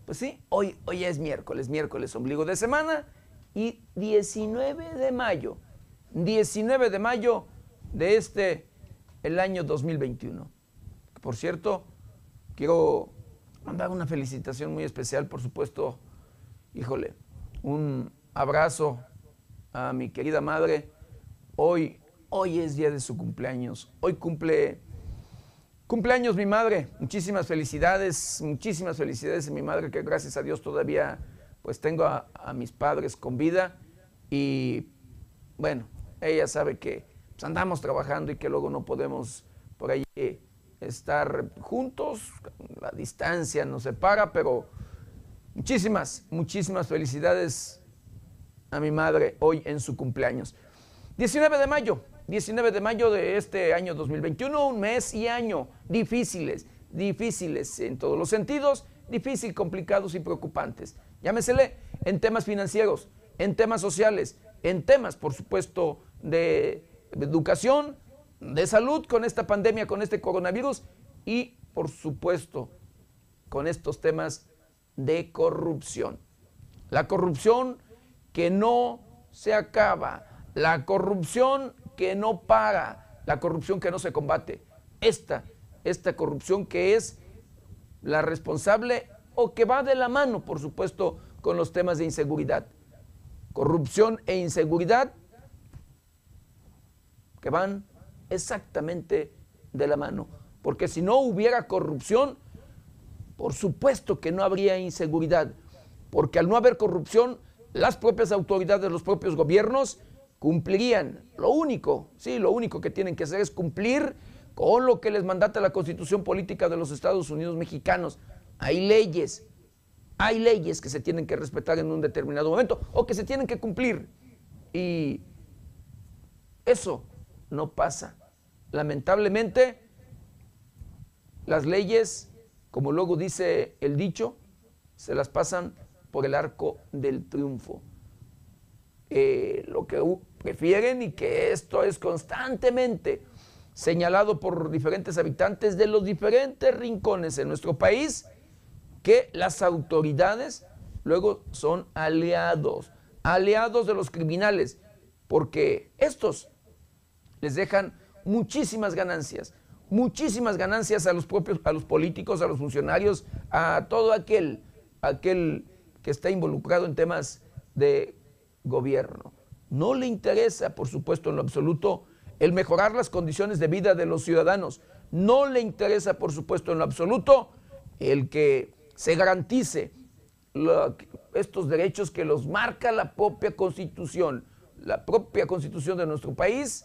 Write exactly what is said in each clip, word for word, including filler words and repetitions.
Pues sí, hoy, hoy es miércoles, miércoles, ombligo de semana y diecinueve de mayo, diecinueve de mayo de este, el año dos mil veintiuno. Por cierto, quiero mandar una felicitación muy especial, por supuesto, híjole, un abrazo a mi querida madre. Hoy, hoy es día de su cumpleaños, hoy cumple... Cumpleaños mi madre, muchísimas felicidades, muchísimas felicidades a mi madre, que gracias a Dios todavía pues tengo a, a mis padres con vida y bueno, ella sabe que pues, andamos trabajando y que luego no podemos por ahí estar juntos, la distancia nos separa, pero muchísimas, muchísimas felicidades a mi madre hoy en su cumpleaños. diecinueve de mayo. diecinueve de mayo de este año dos mil veintiuno, un mes y año difíciles, difíciles en todos los sentidos, difíciles, complicados y preocupantes. Llámesele en temas financieros, en temas sociales, en temas, por supuesto, de educación, de salud con esta pandemia, con este coronavirus y, por supuesto, con estos temas de corrupción. La corrupción que no se acaba, la corrupción que no para, la corrupción que no se combate. Esta, esta corrupción que es la responsable o que va de la mano, por supuesto, con los temas de inseguridad. Corrupción e inseguridad que van exactamente de la mano. Porque si no hubiera corrupción, por supuesto que no habría inseguridad. Porque al no haber corrupción, las propias autoridades, los propios gobiernos cumplirían. Lo único, sí, lo único que tienen que hacer es cumplir con lo que les mandata la Constitución Política de los Estados Unidos Mexicanos. Hay leyes, hay leyes que se tienen que respetar en un determinado momento o que se tienen que cumplir. Y eso no pasa. Lamentablemente, las leyes, como luego dice el dicho, se las pasan por el arco del triunfo. Eh, lo que prefieren, y que esto es constantemente señalado por diferentes habitantes de los diferentes rincones en nuestro país, que las autoridades luego son aliados, aliados de los criminales, porque estos les dejan muchísimas ganancias, muchísimas ganancias a los propios, a los políticos, a los funcionarios, a todo aquel, aquel que está involucrado en temas de gobierno. No le interesa, por supuesto, en lo absoluto, el mejorar las condiciones de vida de los ciudadanos. No le interesa, por supuesto, en lo absoluto, el que se garantice lo, estos derechos que los marca la propia Constitución, la propia Constitución de nuestro país,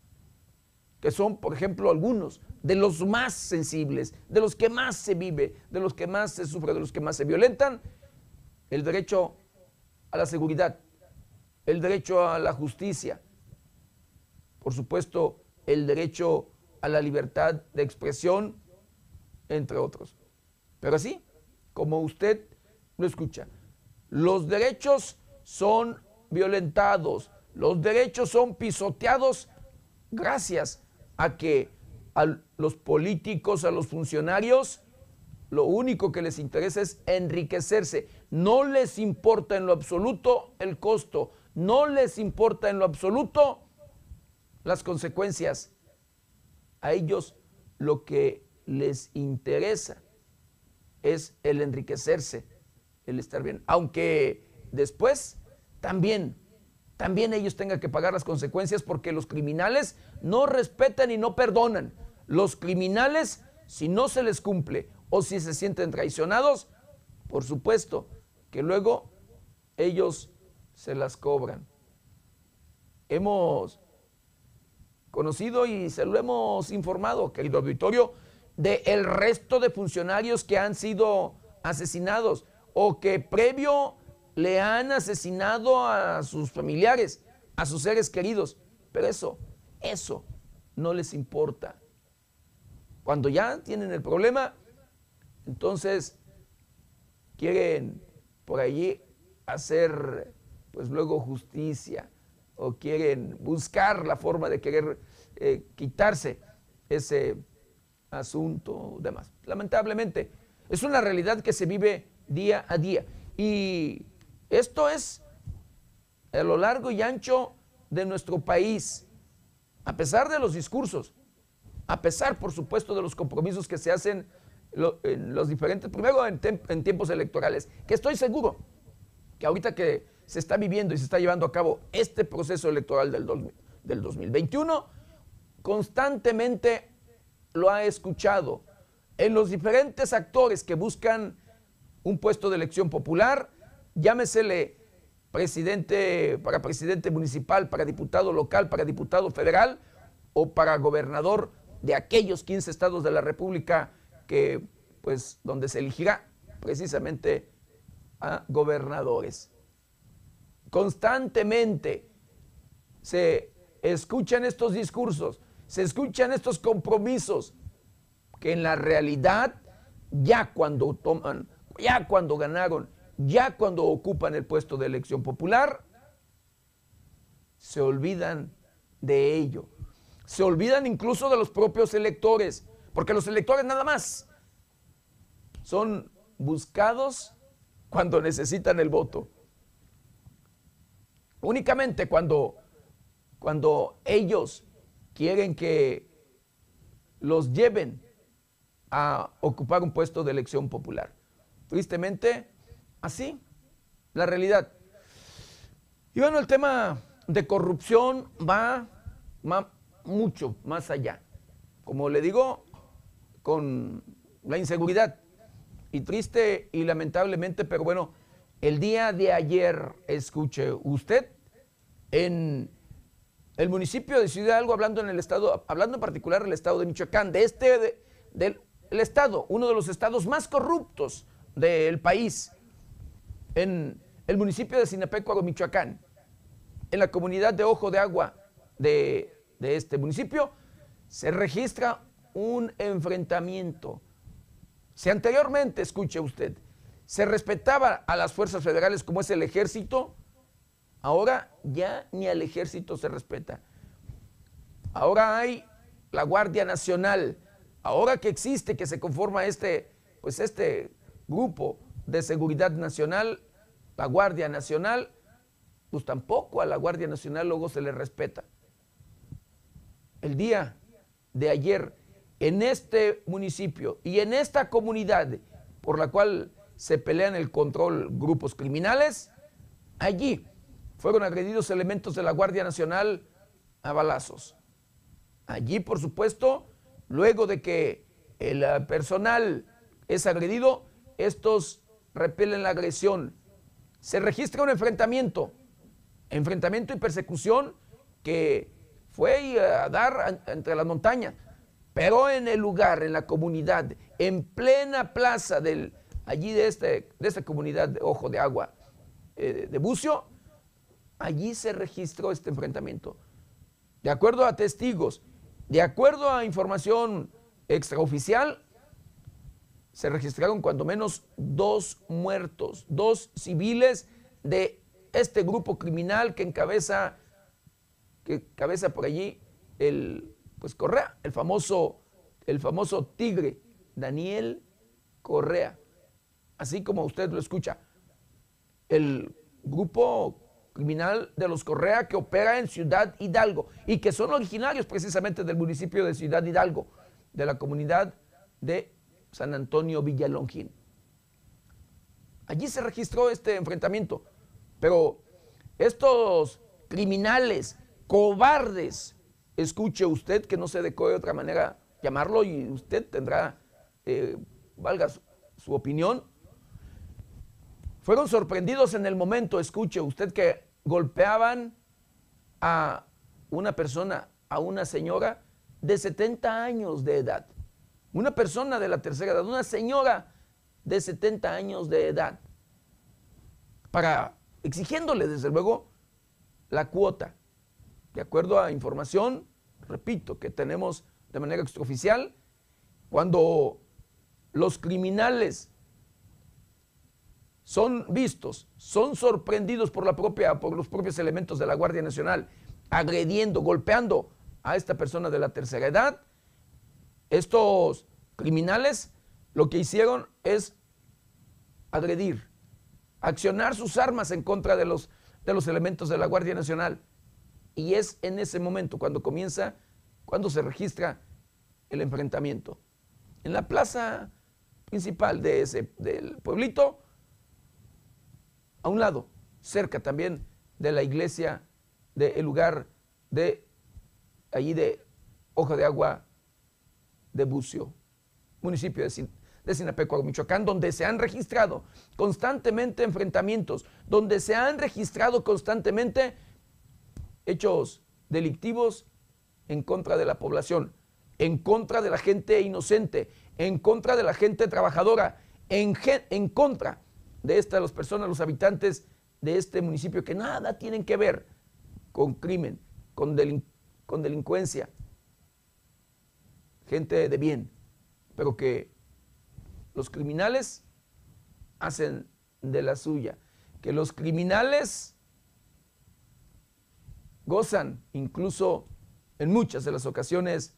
que son, por ejemplo, algunos de los más sensibles, de los que más se vive, de los que más se sufre, de los que más se violentan: el derecho a la seguridad, el derecho a la justicia, por supuesto, el derecho a la libertad de expresión, entre otros. Pero así, como usted lo escucha, los derechos son violentados, los derechos son pisoteados gracias a que a los políticos, a los funcionarios, lo único que les interesa es enriquecerse. No les importa en lo absoluto el costo, no les importa en lo absoluto las consecuencias. A ellos lo que les interesa es el enriquecerse, el estar bien. Aunque después también, también ellos tengan que pagar las consecuencias, porque los criminales no respetan y no perdonan. Los criminales, si no se les cumple o si se sienten traicionados, por supuesto que luego ellos se las cobran. Hemos conocido y se lo hemos informado, querido auditorio, de el resto de funcionarios que han sido asesinados o que previo le han asesinado a sus familiares, a sus seres queridos. Pero eso, eso no les importa. Cuando ya tienen el problema, entonces quieren por allí hacer, pues luego, justicia, o quieren buscar la forma de querer eh, quitarse ese asunto, demás. Lamentablemente, es una realidad que se vive día a día. Y esto es a lo largo y ancho de nuestro país, a pesar de los discursos, a pesar, por supuesto, de los compromisos que se hacen en los diferentes, primero en, en tiempos electorales, que estoy seguro que ahorita que se está viviendo y se está llevando a cabo este proceso electoral del, dos, del dos mil veintiuno, constantemente lo ha escuchado en los diferentes actores que buscan un puesto de elección popular, llámesele presidente, para presidente municipal, para diputado local, para diputado federal o para gobernador de aquellos quince estados de la República que, pues, donde se elegirá precisamente a gobernadores. Constantemente se escuchan estos discursos, se escuchan estos compromisos que en la realidad, ya cuando toman, ya cuando ganaron, ya cuando ocupan el puesto de elección popular, se olvidan de ello. Se olvidan incluso de los propios electores, porque los electores nada más son buscados cuando necesitan el voto. Únicamente cuando, cuando ellos quieren que los lleven a ocupar un puesto de elección popular. Tristemente, así, la realidad. Y bueno, el tema de corrupción va, va mucho más allá. Como le digo, con la inseguridad. Y triste y lamentablemente, pero bueno, el día de ayer, escuche usted, en el municipio de Ciudad Hidalgo, hablando en el estado, hablando en particular del estado de Michoacán, de este, de, del el estado, uno de los estados más corruptos del país, en el municipio de Sinapecuaro, Michoacán, en la comunidad de Ojo de Agua de, de este municipio, se registra un enfrentamiento. Si anteriormente, escuche usted, se respetaba a las fuerzas federales como es el ejército, ahora ya ni al ejército se respeta. Ahora hay la Guardia Nacional. Ahora que existe, que se conforma este, pues este grupo de seguridad nacional, la Guardia Nacional, pues tampoco a la Guardia Nacional luego se le respeta. El día de ayer, en este municipio y en esta comunidad por la cual se pelean el control grupos criminales, allí fueron agredidos elementos de la Guardia Nacional a balazos. Allí, por supuesto, luego de que el personal es agredido, estos repelen la agresión. Se registra un enfrentamiento, enfrentamiento y persecución que fue a dar entre las montañas, pero en el lugar, en la comunidad, en plena plaza del, allí de, este, de esta comunidad de Ojo de Agua eh, de Bucio, allí se registró este enfrentamiento. De acuerdo a testigos, de acuerdo a información extraoficial, se registraron cuando menos dos muertos, dos civiles de este grupo criminal que encabeza, que encabeza por allí el, pues Correa, el famoso, el famoso tigre, Daniel Correa, así como usted lo escucha, el grupo criminal de los Correa que opera en Ciudad Hidalgo y que son originarios precisamente del municipio de Ciudad Hidalgo, de la comunidad de San Antonio Villalongín. Allí se registró este enfrentamiento, pero estos criminales, cobardes, escuche usted, que no se adecuó de otra manera llamarlo y usted tendrá, eh, valga su, su opinión, fueron sorprendidos en el momento, escuche usted, que golpeaban a una persona, a una señora de setenta años de edad. Una persona de la tercera edad, una señora de setenta años de edad, para exigiéndole desde luego la cuota. De acuerdo a información, repito, que tenemos de manera extraoficial, cuando los criminales son vistos, son sorprendidos por, la propia, por los propios elementos de la Guardia Nacional, agrediendo, golpeando a esta persona de la tercera edad, estos criminales lo que hicieron es agredir, accionar sus armas en contra de los, de los elementos de la Guardia Nacional. Y es en ese momento cuando comienza, cuando se registra el enfrentamiento. En la plaza principal de ese, del pueblito, a un lado, cerca también de la iglesia, del lugar de allí de Ojo de Agua de Bucio, municipio de, Sin, de Sinapecuaro, Michoacán, donde se han registrado constantemente enfrentamientos, donde se han registrado constantemente hechos delictivos en contra de la población, en contra de la gente inocente, en contra de la gente trabajadora, en, en contra de estas las personas, los habitantes de este municipio que nada tienen que ver con crimen, con, delin, con delincuencia, gente de bien, pero que los criminales hacen de la suya, que los criminales gozan incluso en muchas de las ocasiones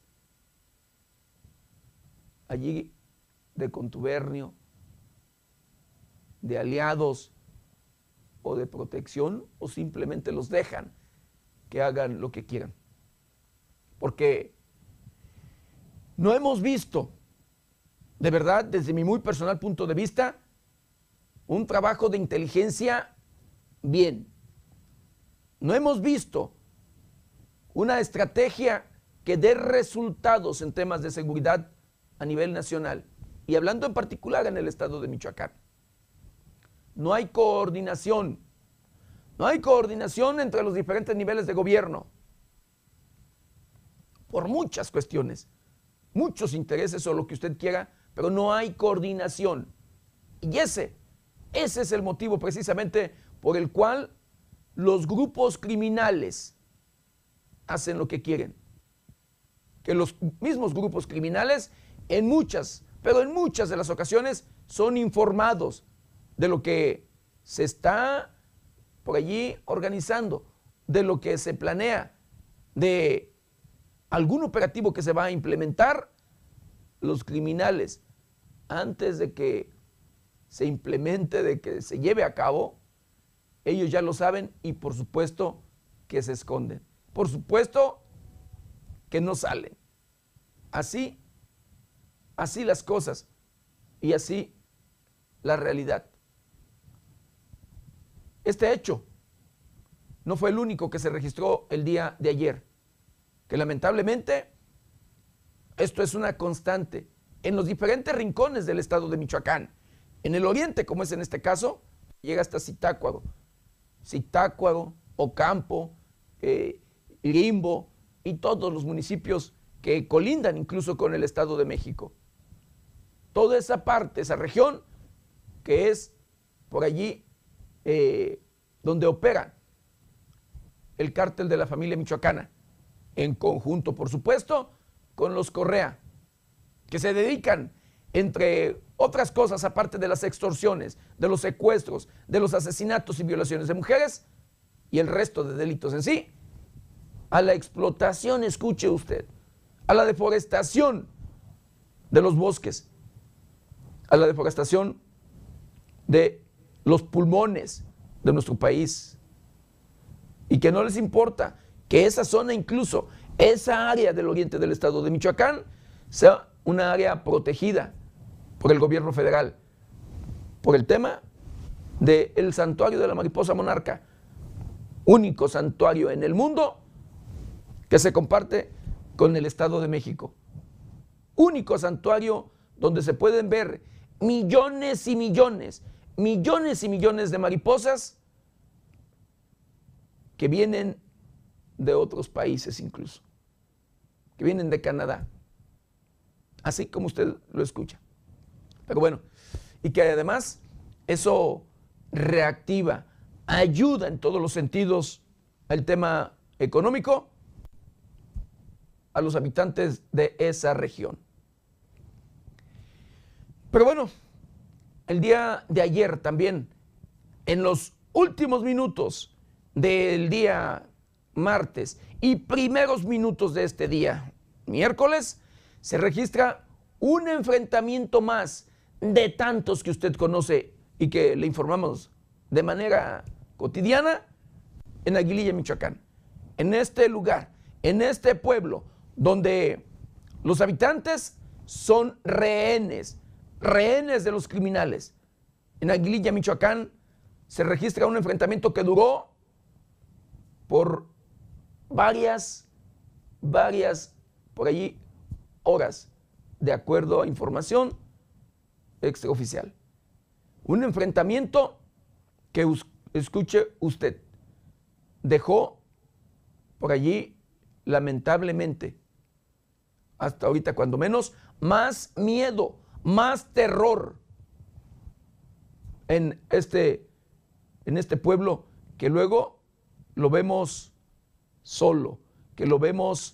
allí de contubernio, de aliados o de protección, o simplemente los dejan que hagan lo que quieran. Porque no hemos visto, de verdad, desde mi muy personal punto de vista, un trabajo de inteligencia bien. No hemos visto una estrategia que dé resultados en temas de seguridad a nivel nacional, y hablando en particular en el estado de Michoacán. No hay coordinación, no hay coordinación entre los diferentes niveles de gobierno, por muchas cuestiones, muchos intereses o lo que usted quiera, pero no hay coordinación. Y ese, ese es el motivo precisamente por el cual los grupos criminales hacen lo que quieren. Que los mismos grupos criminales en muchas, pero en muchas de las ocasiones son informados de lo que se está por allí organizando, de lo que se planea, de algún operativo que se va a implementar. Los criminales, antes de que se implemente, de que se lleve a cabo, ellos ya lo saben y por supuesto que se esconden. Por supuesto que no salen. Así, así las cosas y así la realidad. Este hecho no fue el único que se registró el día de ayer, que lamentablemente esto es una constante en los diferentes rincones del estado de Michoacán. En el oriente, como es en este caso, llega hasta Zitácuaro, Zitácuaro, Ocampo, eh, Limbo y todos los municipios que colindan incluso con el Estado de México. Toda esa parte, esa región que es por allí eh, donde opera el cártel de la familia michoacana, en conjunto, por supuesto, con los Correa, que se dedican, entre otras cosas, aparte de las extorsiones, de los secuestros, de los asesinatos y violaciones de mujeres y el resto de delitos en sí, a la explotación, escuche usted, a la deforestación de los bosques, a la deforestación de los pulmones de nuestro país, y que no les importa que esa zona, incluso esa área del oriente del estado de Michoacán, sea una área protegida por el gobierno federal, por el tema del santuario de la mariposa monarca, único santuario en el mundo que se comparte con el Estado de México. Único santuario donde se pueden ver millones y millones, millones y millones de mariposas que vienen de otros países incluso, que vienen de Canadá, así como usted lo escucha. Pero bueno, y que además eso reactiva, ayuda en todos los sentidos al tema económico a los habitantes de esa región. Pero bueno, el día de ayer también, en los últimos minutos del día martes y primeros minutos de este día miércoles, se registra un enfrentamiento más de tantos que usted conoce y que le informamos de manera cotidiana en Aguililla, Michoacán. En este lugar, en este pueblo, donde los habitantes son rehenes, rehenes de los criminales. En Aguililla, Michoacán, se registra un enfrentamiento que duró por varias, varias, por allí, horas, de acuerdo a información extraoficial. Un enfrentamiento que, escuche usted, dejó por allí, lamentablemente, hasta ahorita cuando menos, más miedo, más terror en este, en este pueblo, que luego lo vemos solo, que lo vemos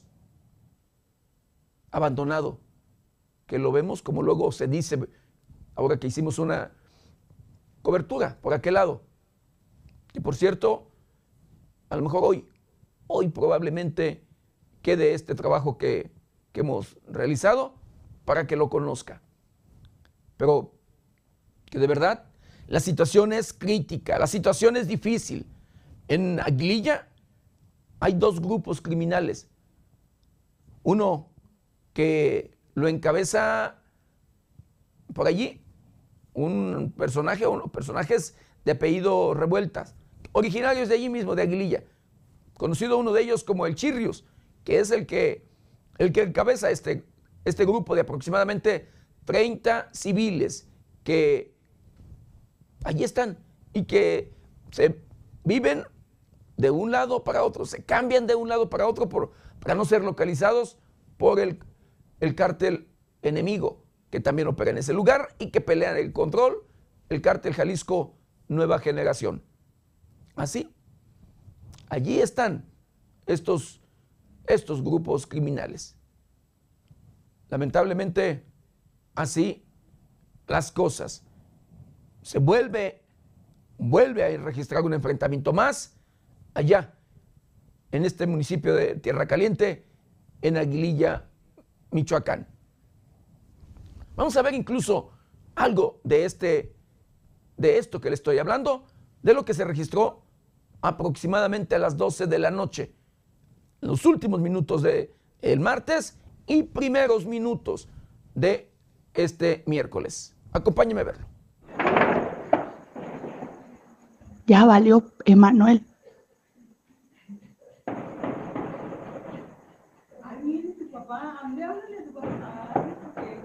abandonado, que lo vemos, como luego se dice, ahora que hicimos una cobertura por aquel lado. Y por cierto, a lo mejor hoy, hoy probablemente quede este trabajo que, que hemos realizado para que lo conozca. Pero que de verdad la situación es crítica, la situación es difícil. En Aguililla hay dos grupos criminales. Uno que lo encabeza por allí un personaje, unos personajes de apellido Revueltas, originarios de allí mismo, de Aguililla, conocido uno de ellos como el Chirrius, que es el que, el que encabeza este, este grupo de aproximadamente treinta civiles que allí están y que se viven de un lado para otro, se cambian de un lado para otro por, para no ser localizados por el, el cártel enemigo, que también opera en ese lugar y que pelean el control, el cártel Jalisco Nueva Generación. Así, allí están estos, estos grupos criminales. Lamentablemente, así las cosas. Se vuelve, vuelve a registrar un enfrentamiento más allá, en este municipio de Tierra Caliente, en Aguililla, Michoacán. Vamos a ver incluso algo de, este, de esto que le estoy hablando, de lo que se registró aproximadamente a las doce de la noche, en los últimos minutos del martes y primeros minutos de este miércoles. Acompáñeme a verlo. Ya valió, Emanuel. Ay, mire tu papá, ande, háblale a tu papá. Ay, porque...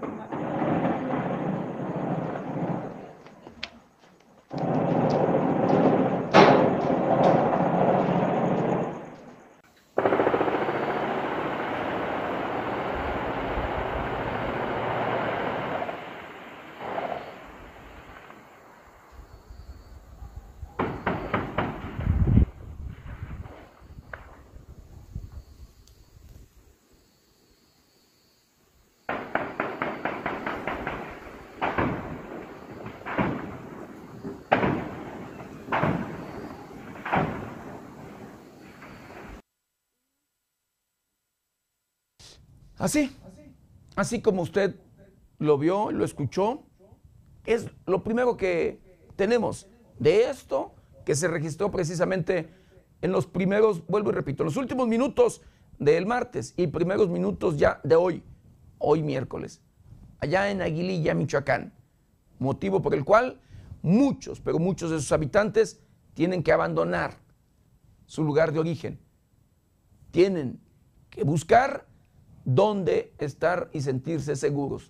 Así, así como usted lo vio, lo escuchó, es lo primero que tenemos de esto que se registró precisamente en los primeros, vuelvo y repito, en los últimos minutos del martes y primeros minutos ya de hoy, hoy miércoles, allá en Aguililla, Michoacán, motivo por el cual muchos, pero muchos de sus habitantes tienen que abandonar su lugar de origen, tienen que buscar dónde estar y sentirse seguros.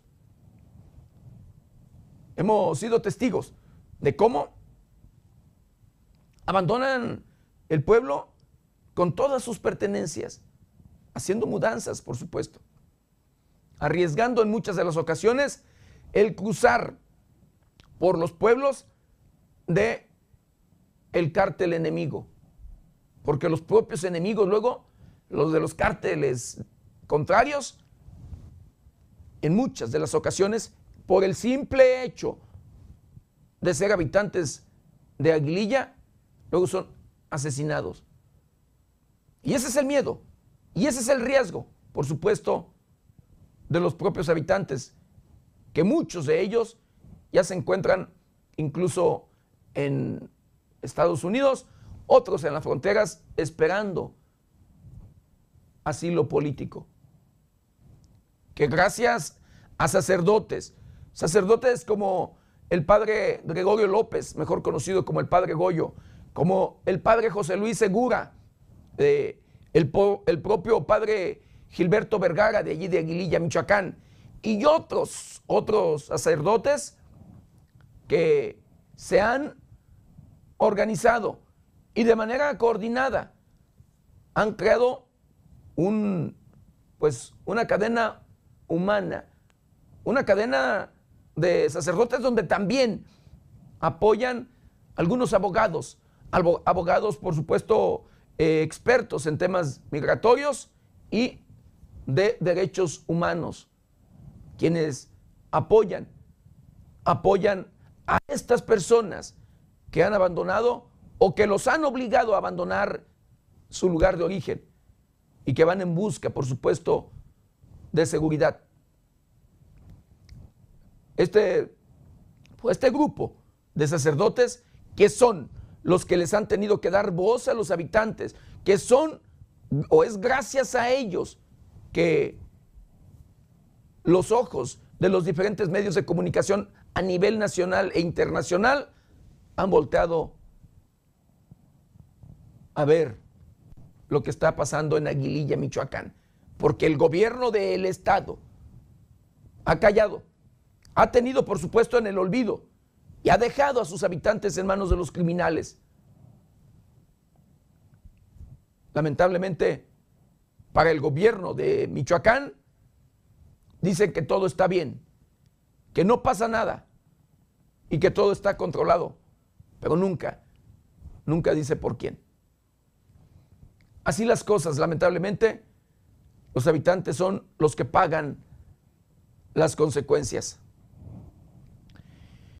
Hemos sido testigos de cómo abandonan el pueblo con todas sus pertenencias, haciendo mudanzas, por supuesto, arriesgando en muchas de las ocasiones el cruzar por los pueblos de el cártel enemigo, porque los propios enemigos luego, los de los cárteles contrarios, en muchas de las ocasiones, por el simple hecho de ser habitantes de Aguililla, luego son asesinados. Y ese es el miedo, y ese es el riesgo, por supuesto, de los propios habitantes, que muchos de ellos ya se encuentran incluso en Estados Unidos, otros en las fronteras esperando asilo político. Que gracias a sacerdotes, sacerdotes como el padre Gregorio López, mejor conocido como el padre Goyo, como el padre José Luis Segura, eh, el, el propio padre Gilberto Vergara de allí de Aguililla, Michoacán, y otros, otros sacerdotes que se han organizado y de manera coordinada han creado un, pues, una cadena humana, una cadena de sacerdotes donde también apoyan algunos abogados, abogados por supuesto eh, expertos en temas migratorios y de derechos humanos, quienes apoyan, apoyan a estas personas que han abandonado o que los han obligado a abandonar su lugar de origen y que van en busca, por supuesto, de seguridad. Este, pues este grupo de sacerdotes que son los que les han tenido que dar voz a los habitantes, que son, o es gracias a ellos que los ojos de los diferentes medios de comunicación a nivel nacional e internacional han volteado a ver lo que está pasando en Aguililla, Michoacán, porque el gobierno del estado ha callado, ha tenido por supuesto en el olvido y ha dejado a sus habitantes en manos de los criminales. Lamentablemente, para el gobierno de Michoacán, dicen que todo está bien, que no pasa nada y que todo está controlado, pero nunca, nunca dice por quién. Así las cosas, lamentablemente, los habitantes son los que pagan las consecuencias.